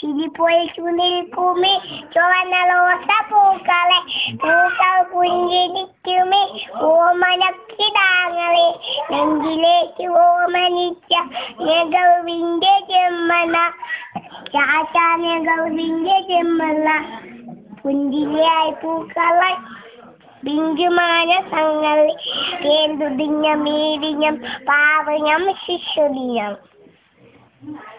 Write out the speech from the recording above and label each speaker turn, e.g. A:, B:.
A: ചിരിപ്പോയി ചുനിൽക്കുമേ ചുവന്ന റോസപ്പൂക്കളെ പൂക്കൾ പുഞ്ചിരിക്കുമേ ഓമനക്കിടാങ്ങളെ നെഞ്ചിലേക്ക് ഓമനിച്ച നെഗവിന്റെ ചെമ്മന ചാച്ചാ നെഗവിന്റെ ചെമ്മന പുഞ്ചിരിയായി പൂക്കളെ ബിഞ്ചുമാനസങ്ങളിൽ കേന്തുദിഞ്ഞം മീരിഞ്ഞം പാവഞ്ഞം ശിശുദിനം